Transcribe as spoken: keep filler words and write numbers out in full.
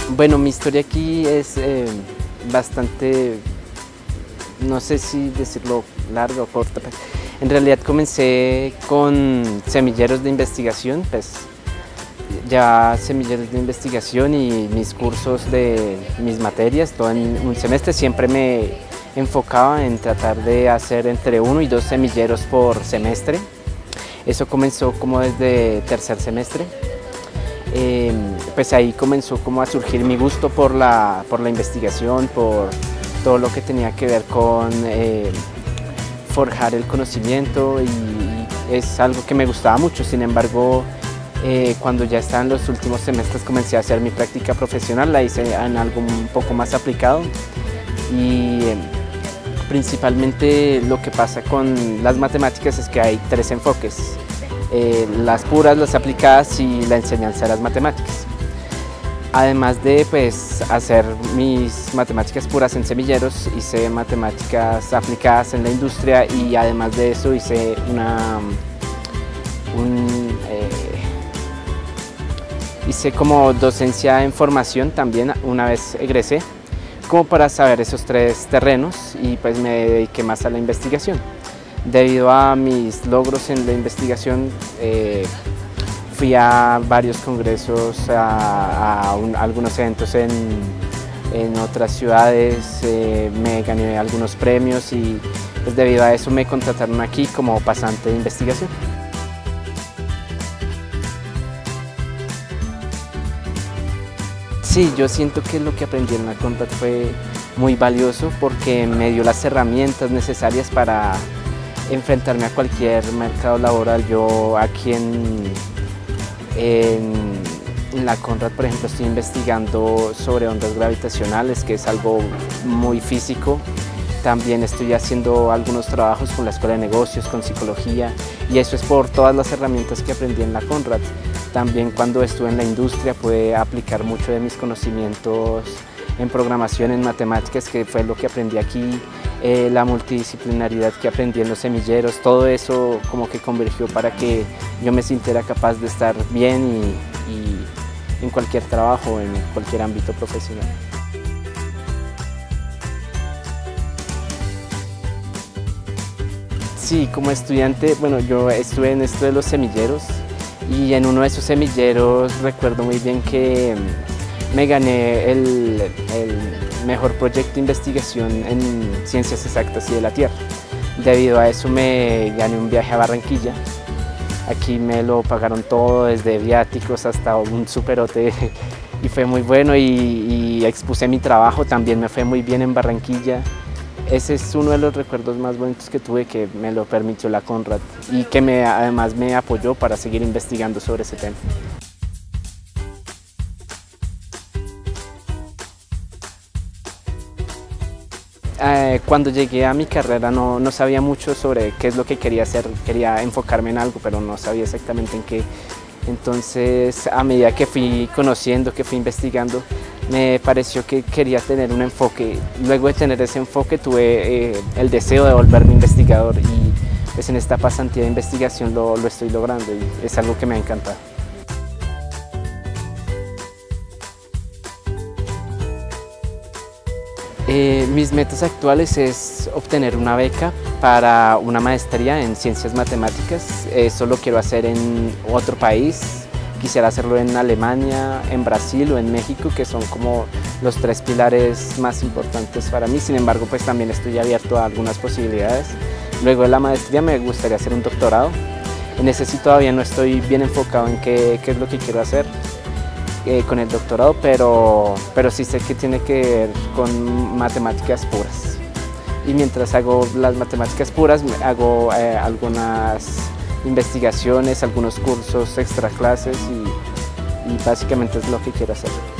Bueno, mi historia aquí es eh, bastante, no sé si decirlo larga o corta. Pues, en realidad comencé con semilleros de investigación, pues ya semilleros de investigación y mis cursos de mis materias, todo en un semestre. Siempre me enfocaba en tratar de hacer entre uno y dos semilleros por semestre. Eso comenzó como desde tercer semestre. Eh, pues ahí comenzó como a surgir mi gusto por la, por la investigación, por todo lo que tenía que ver con eh, forjar el conocimiento, y es algo que me gustaba mucho. Sin embargo, eh, cuando ya estaba en los últimos semestres comencé a hacer mi práctica profesional, la hice en algo un poco más aplicado, y eh, principalmente lo que pasa con las matemáticas es que hay tres enfoques: Eh, las puras, las aplicadas y la enseñanza de las matemáticas. Además de pues, hacer mis matemáticas puras en semilleros, hice matemáticas aplicadas en la industria, y además de eso hice una un, eh, hice como docencia en formación también una vez egresé, como para saber esos tres terrenos, y pues me dediqué más a la investigación. Debido a mis logros en la investigación, eh, fui a varios congresos, a, a, un, a algunos eventos en, en otras ciudades, eh, me gané algunos premios, y pues debido a eso me contrataron aquí como pasante de investigación. Sí, yo siento que lo que aprendí en la Conrad fue muy valioso, porque me dio las herramientas necesarias para enfrentarme a cualquier mercado laboral. Yo aquí en, en, en la Conrad, por ejemplo, estoy investigando sobre ondas gravitacionales, que es algo muy físico. También estoy haciendo algunos trabajos con la Escuela de Negocios, con psicología, y eso es por todas las herramientas que aprendí en la Conrad. También cuando estuve en la industria pude aplicar mucho de mis conocimientos en programación, en matemáticas, que fue lo que aprendí aquí, eh, la multidisciplinaridad que aprendí en los semilleros. Todo eso como que convergió para que yo me sintiera capaz de estar bien y, y en cualquier trabajo, en cualquier ámbito profesional. Sí, como estudiante, bueno, yo estuve en esto de los semilleros, y en uno de esos semilleros recuerdo muy bien que me gané el, el mejor proyecto de investigación en ciencias exactas y de la Tierra. Debido a eso me gané un viaje a Barranquilla. Aquí me lo pagaron todo, desde viáticos hasta un superhotel, y fue muy bueno, y, y expuse mi trabajo. También me fue muy bien en Barranquilla. Ese es uno de los recuerdos más bonitos que tuve, que me lo permitió la Conrad, y que me, además me apoyó para seguir investigando sobre ese tema. Eh, cuando llegué a mi carrera no, no sabía mucho sobre qué es lo que quería hacer. Quería enfocarme en algo, pero no sabía exactamente en qué. Entonces, a medida que fui conociendo, que fui investigando, me pareció que quería tener un enfoque. Luego de tener ese enfoque tuve eh, el deseo de volverme investigador, y pues en esta pasantía de investigación lo, lo estoy logrando, y es algo que me ha encantado. Eh, mis metas actuales es obtener una beca para una maestría en ciencias matemáticas. Eso lo quiero hacer en otro país. Quisiera hacerlo en Alemania, en Brasil o en México, que son como los tres pilares más importantes para mí. Sin embargo, pues también estoy abierto a algunas posibilidades. Luego de la maestría me gustaría hacer un doctorado. En ese sí todavía no estoy bien enfocado en qué, qué es lo que quiero hacer eh, con el doctorado, pero, pero sí sé que tiene que ver con matemáticas puras. Y mientras hago las matemáticas puras, hago eh, algunas investigaciones, algunos cursos extra clases, y, y básicamente es lo que quiero hacer.